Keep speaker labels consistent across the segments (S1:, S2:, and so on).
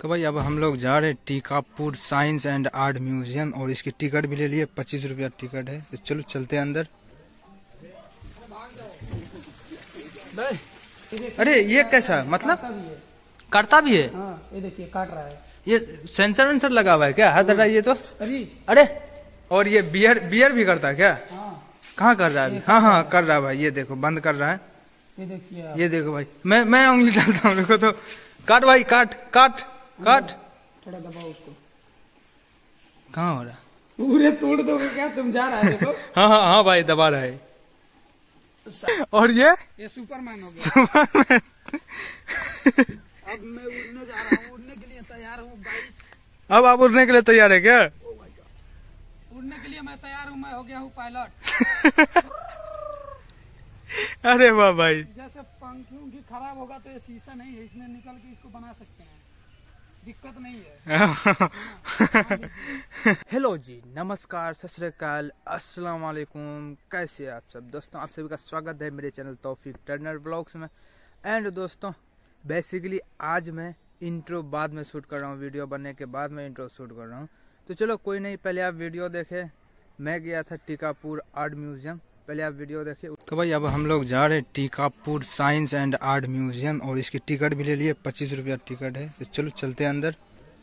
S1: तो भाई अब हम लोग जा रहे हैं Tikapur science and art museum और इसकी टिकट भी ले लिए। 25 रुपया टिकट है। तो चलो चलते हैं अंदर। अरे ये कैसा मतलब काटता भी है?
S2: हाँ, ये देखिए काट रहा है।
S1: ये सेंसर वेंसर लगा हुआ है क्या? हाथ हटा ये तो। अरे और ये बियर भी करता है क्या?
S2: हाँ।
S1: कहाँ कर रहा है? हाँ हाँ कर रहा है भाई। ये देखो बंद कर रहा है।
S2: ये देखिए,
S1: ये देखो भाई, मैं उंगली डालता हूँ। देखो तो काट भाई, काट काट काट।
S2: थोड़ा दबाओ उसको।
S1: कहाँ हो रहा?
S2: पूरे तोड़ दोगे क्या? तुम जा रहा है देखो।
S1: हाँ हाँ हाँ भाई दबा रहा है। और ये
S2: सुपरमैन हो गया।
S1: सुपरमैन।
S2: अब मैं उड़ने जा रहा हूँ, उड़ने के लिए तैयार हूँ।
S1: अब आप उड़ने के लिए तैयार है क्या?
S2: उड़ने के लिए मैं तैयार हूँ। मैं हो गया हूँ पायलट।
S1: अरे वाह भाई।
S2: जैसे पंखियों की खराब होगा तो ये शीशा नहीं है, इसमें निकल के इसको बना सकते हैं, दिक्कत नहीं है।
S1: हेलो जी, नमस्कार, सत श्री अकाल, अस्सलाम वालेकुम। कैसे आप सब दोस्तों? आप सभी का स्वागत है मेरे चैनल तौफीक टर्नर ब्लॉग्स में। एंड दोस्तों बेसिकली आज मैं इंट्रो बाद में शूट कर रहा हूँ। वीडियो बनने के बाद मैं इंट्रो शूट कर रहा हूँ। तो चलो कोई नहीं, पहले आप वीडियो देखें। मैं गया था टीकापुर आर्ट म्यूजियम, पहले आप वीडियो देखें। तो भाई अब हम लोग जा रहे हैं Tikapur science and art museum और इसकी टिकट भी ले लिए। 25 रुपया टिकट है। तो चलो चलते हैं अंदर।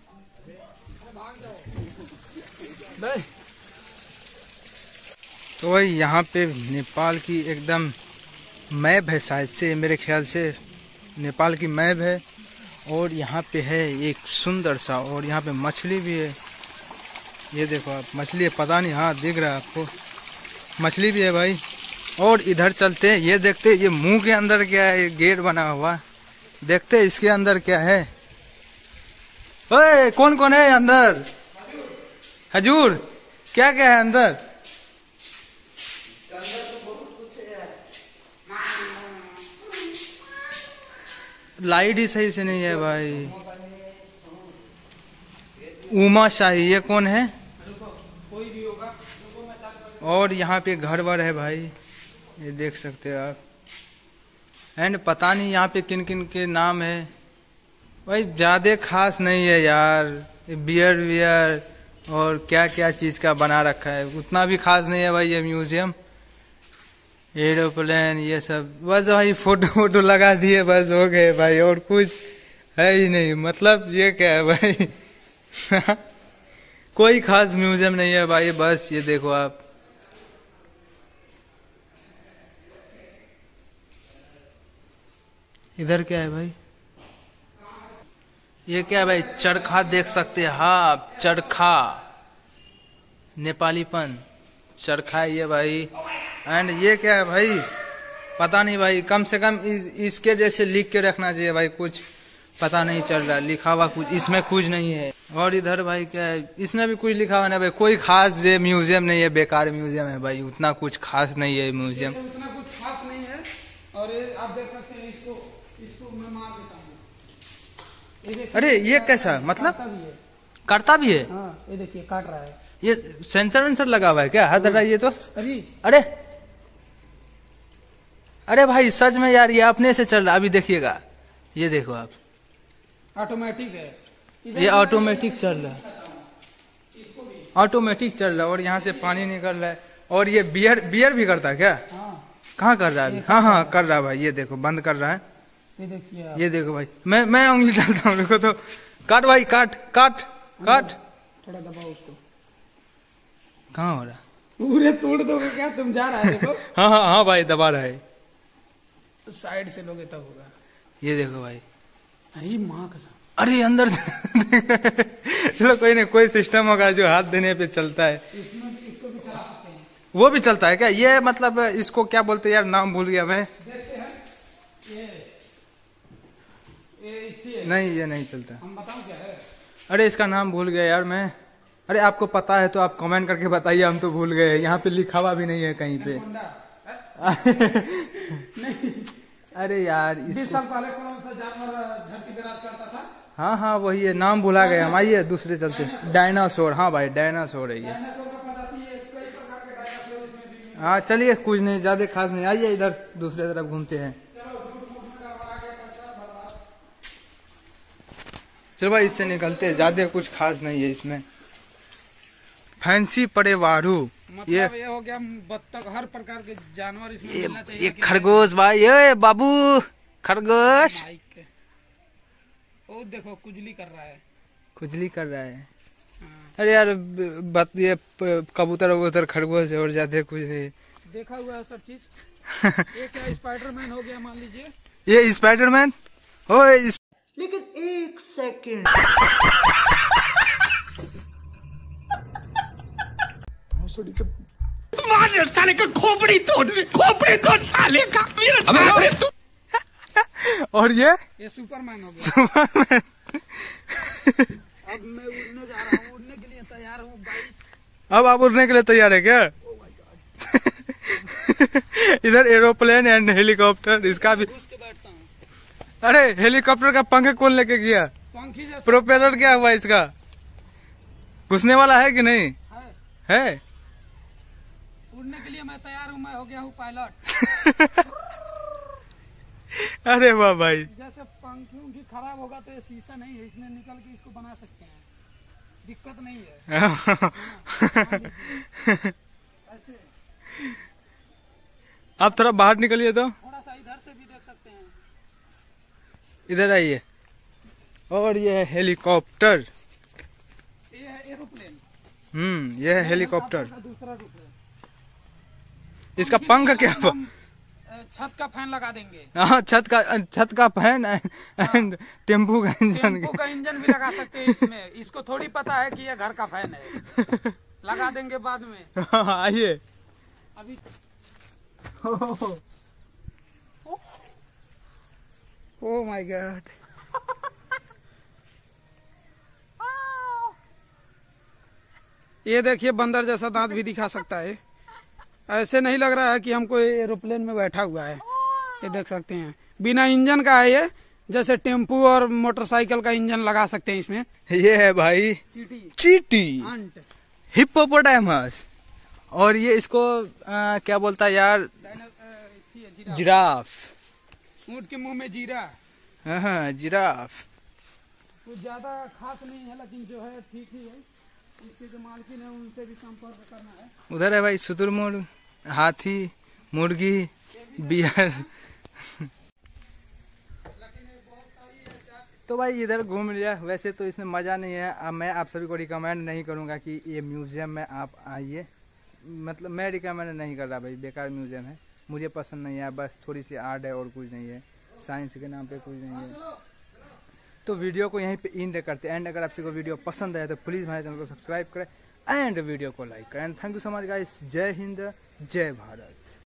S1: तो भाई यहाँ पे नेपाल की एकदम मैप है, शायद से मेरे ख्याल से नेपाल की मैप है। और यहाँ पे है एक सुंदर सा, और यहाँ पे मछली भी है। ये देखो आप, मछली है, पता नहीं, हाँ दिख रहा है आपको, मछली भी है भाई। और इधर चलते हैं, ये देखते हैं ये मुंह के अंदर क्या है। गेट बना हुआ, देखते हैं इसके अंदर क्या है। ओए कौन कौन है अंदर? हजूर क्या क्या है अंदर? लाइट ही सही से नहीं है भाई। उमा शाही, ये कौन है?
S2: कोई भी होगा।
S1: और यहाँ पे घर वर है भाई, ये देख सकते हैं आप। एंड पता नहीं यहाँ पे किन किन के नाम है भाई। ज्यादा खास नहीं है यार। बियर वियर और क्या क्या चीज का बना रखा है, उतना भी खास नहीं है भाई। ये म्यूजियम, एरोप्लेन, ये सब बस भाई फोटो वोटो लगा दिए, बस हो गए भाई। और कुछ है ही नहीं। मतलब ये क्या है भाई? कोई खास म्यूजियम नहीं है भाई। बस ये देखो आप, इधर क्या है भाई? ये क्या है भाई? चरखा देख सकते हैं। हाँ चरखा, नेपालीपन चरखा है ये भाई। एंड ये क्या है भाई? पता नहीं भाई। कम से कम इसके जैसे लिख के रखना चाहिए भाई। कुछ पता नहीं चल रहा, लिखा हुआ कुछ इसमें कुछ नहीं है। और इधर भाई क्या है? इसमें भी कुछ लिखा हुआ नहीं भाई। कोई खास ये म्यूजियम नहीं है, बेकार म्यूजियम है भाई। उतना कुछ खास नहीं है म्यूजियम,
S2: उतना कुछ खास नहीं है। और ये आप देख सकते हैं, इसको मैं मार देता हूँ।
S1: अरे ये कैसा मतलब काटता भी है?
S2: हाँ, ये देखिए काट रहा है।
S1: ये सेंसर वेंसर लगा हुआ है क्या? हाथ हटा ये तो।
S2: अरे
S1: अरे भाई सच में यार, ये अपने से चल रहा। अभी देखिएगा, ये देखो आप,
S2: ऑटोमेटिक है।
S1: ये ऑटोमेटिक चल रहा है, ऑटोमेटिक चल रहा है। और यहाँ से पानी निकल रहा है। और ये बियर भी करता है क्या?
S2: हाँ।
S1: कहाँ कर रहा है अभी? हाँ हाँ कर रहा है भाई। ये देखो बंद कर रहा है।
S2: ये देखिए,
S1: ये देखो भाई, मैं उंगली डालता हूँ। देखो तो काट भाई, काट काट काट।
S2: थोड़ा दबाओ उसको।
S1: कहाँ हो रहा?
S2: पूरे तोड़ दोगे क्या? तुम जा रहा है देखो।
S1: हाँ हाँ हाँ भाई दबा रहा है।
S2: साइड से लोगे तब होगा।
S1: ये देखो भाई।
S2: अरे माँ कसम,
S1: अरे अंदर से चलो कोई नहीं, कोई सिस्टम होगा जो हाथ देने पे चलता है।
S2: इसको भी चला सकते हैं।
S1: वो भी चलता है क्या? ये मतलब इसको क्या बोलते हैं यार? नाम भूल गया मैं।
S2: देखते हैं। ये
S1: नहीं ये नहीं चलता।
S2: हम बताऊं क्या है?
S1: अरे इसका नाम भूल गया यार मैं। अरे आपको पता है तो आप कमेंट करके बताइए, हम तो भूल गए। यहाँ पे लिखा हुआ भी नहीं है कहीं पे।
S2: नहीं।
S1: अरे यार
S2: 20 साल पहले कौन सा जानवर धरती पे राज करता था?
S1: हाँ हाँ वही है, नाम भुला गए हम। आइए दूसरे चलते। डायनासोर, हाँ भाई डायनासोर है ये। हाँ चलिए, कुछ नहीं ज्यादा खास नहीं। आइए इधर दूसरे तरफ घूमते हैं। चलो भाई इससे निकलते, ज्यादा कुछ खास नहीं है इसमें। फैंसी परिवारू,
S2: मतलब ये हो गया बत्तख, हर प्रकार के जानवर इसमें मिलना चाहिए।
S1: ये खरगोश भाई, ये बाबू खरगोश।
S2: ओ देखो कुजली कर रहा है,
S1: खुजली कर रहा है।
S2: हाँ।
S1: अरे यार ये कबूतर वबूतर खरगोश और ज्यादा कुछ नहीं।
S2: देखा हुआ है सब चीज। ये क्या स्पाइडरमैन हो गया मान लीजिए।
S1: ये स्पाइडरमैन हो
S3: लेकिन एक सेकंड,
S4: साले का खोपड़ी तोड़ साले का।
S1: और
S2: ये सुपरमैन हो गया।
S1: सुपरमैन।
S2: अब मैं उड़ने जा रहा हूँ, उड़ने के लिए तैयार हूँ 22।
S1: अब आप उड़ने के लिए तैयार है क्या? इधर एरोप्लेन एंड हेलीकॉप्टर, इसका भी।
S2: घुस के बैठता हूँ।
S1: अरे हेलीकॉप्टर का पंख कौन लेके गया?
S2: पंखी जैसा
S1: प्रोपेलर क्या हुआ इसका? घुसने वाला है कि नहीं है?
S2: उड़ने के लिए मैं तैयार हूँ, मैं हो गया हूँ पायलट।
S1: अरे वाह भाई।
S2: जैसे पंखी उनकी खराब होगा तो ये शीशा नहीं है, इसमें निकल के इसको बना सकते हैं, दिक्कत नहीं है। ऐसे
S1: आप थोड़ा बाहर निकलिए तो,
S2: थोड़ा सा इधर से भी देख सकते हैं।
S1: इधर आइए। और ये है हेलीकॉप्टर।
S2: ये है एरोप्लेन।
S1: ये है हेलीकॉप्टर।
S2: दूसरा रूप है।
S1: इसका पंख क्या हुआ?
S2: हम छत का फैन लगा देंगे।
S1: हाँ, छत का फैन एंड टेम्पू का इंजन।
S2: टेम्पो का इंजन भी लगा सकते हैं इसमें। इसको थोड़ी पता है कि ये घर का फैन है। लगा देंगे बाद में।
S1: आइए।
S2: अभी
S1: ओह माय गॉड।
S2: ये देखिए बंदर जैसा दांत भी दिखा सकता है। ऐसे नहीं लग रहा है कि हमको एरोप्लेन में बैठा हुआ है। ये देख सकते हैं बिना इंजन का है ये, जैसे टेम्पू और मोटरसाइकिल का इंजन लगा सकते हैं इसमें।
S1: ये है भाई चींटी,
S2: अंट,
S1: हिप्पोपोटामस। और ये इसको क्या बोलता है यार? जिराफ।
S2: ऊँट के मुंह में जीरा।
S1: हाँ, जिराफ।
S2: कुछ ज्यादा खास नहीं है, लेकिन जो है ठीक ही है। इसके जो मालकिन है उनसे भी संपर्क करना है।
S1: उधर है भाई शुतुरमुर्ग, हाथी, मुर्गी, बियर। तो भाई इधर घूम लिया। वैसे तो इसमें मज़ा नहीं है। अब मैं आप सभी को रिकमेंड नहीं करूँगा कि ये म्यूज़ियम में आप आइए। मतलब मैं रिकमेंड नहीं कर रहा भाई, बेकार म्यूज़ियम है, मुझे पसंद नहीं है। बस थोड़ी सी आर्ट है और कुछ नहीं है, साइंस के नाम पे कुछ नहीं है। तो वीडियो को यहीं पे एंड करते हैं। एंड अगर आपसे को वीडियो पसंद आए तो प्लीज़ हमारे चैनल को सब्सक्राइब करें एंड वीडियो को लाइक करें। Thank you so much guys. जय हिंद, जय भारत।